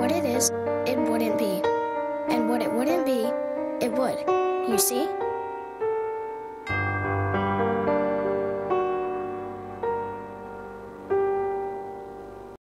what it is, it wouldn't be. And what it wouldn't be, it would. You see?